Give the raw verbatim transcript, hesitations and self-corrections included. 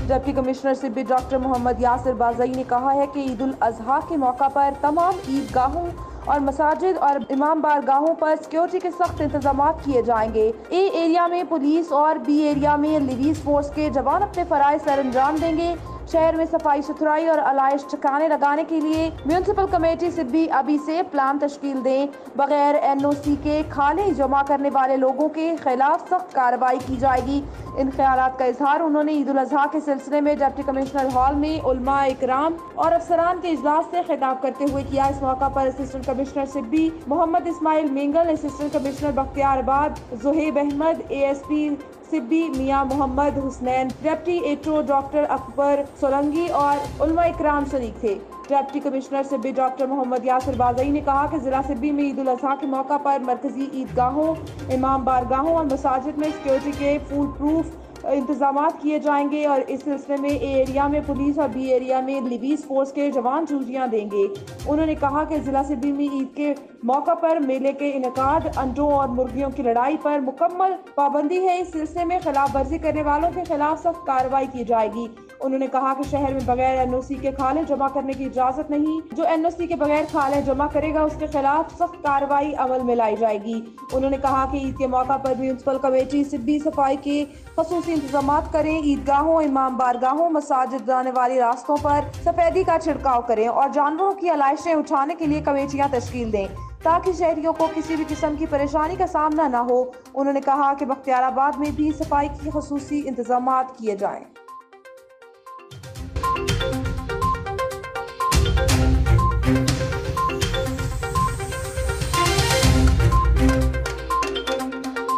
Deputy commissioner Sibi doctor Mohammad Yasir Bazai ने कहा है कि ईद उल अजहा के मौका पर तमाम ईदगाहों और मसाजिद और इमाम बारगाहों पर सिक्योरिटी के सख्त इंतजाम किए जाएंगे। ए एरिया में पुलिस और बी एरिया में लिवीज फोर्स के जवान अपने फराइज सर अंजाम देंगे। शहर में सफाई सुथराई और आलाइश ठिकाने लगाने के लिए म्यूनिसिपल कमेटी सिब्बी अभी से प्लान तश्कील दें। बगैर एन ओ सी के खाने जमा करने वाले लोगों के खिलाफ सख्त कार्रवाई की जाएगी। इन ख्यालात का इजहार उन्होंने ईद उल अजहा के सिलसिले में डिप्टी कमिश्नर हॉल में उलमा इकराम और अफसरान के इजलास से खिताब करते हुए किया। इस मौका पर assistant commissioner Sibi Mohammad Ismail Mengal, assistant commissioner Bakhtiarabad Zuhaib Ahmed, A S P Sibi Mian Mohammad Husnain, deputy एटो डॉक्टर अकबर सोलंगी और उलमा इकराम शरीक थे। Deputy commissioner Sibi doctor Mohammad Yasir Bazai ने कहा कि जिला सिब्बी में ईद उल अजहा के मौका पर मरकजी ईदगाहों, इमाम बारगाहों और मसाजिद में सिक्योरिटी के फुल प्रूफ इंतजाम किए जाएंगे और इस सिलसिले में ए एरिया में पुलिस और बी एरिया में लिवीज फोर्स के जवान ड्यूटियां देंगे। उन्होंने कहा कि जिला सिब्बी में ईद के मौका पर मेले के इनकाद, अंडों और मुर्गियों की लड़ाई पर मुकम्मल पाबंदी है। इस सिलसिले में खिलाफ वर्जी करने वालों के खिलाफ सख्त कार्रवाई की जाएगी। उन्होंने कहा कि शहर में बगैर एन ओ सी के खाने जमा करने की इजाजत नहीं। जो एन ओ सी के बगैर खाने जमा करेगा उसके खिलाफ सख्त कार्रवाई अमल में लाई जाएगी। उन्होंने कहा कि ईद के मौका पर म्यूनिसिपल कमेटी सिब्बी सफाई के खसूसी इंतजाम करें। ईदगाहों, इमाम बारगाहों, मसाजिद जाने वाले रास्तों पर सफेदी का छिड़काव करें और जानवरों की आलाइशें उठाने के लिए कमेटियां तश्कील दें ताकि शहरियों को किसी भी किस्म की परेशानी का सामना न हो। उन्होंने कहा कि बख्तियाराबाद में भी सफाई के खसूसी इंतजाम किए जाएं।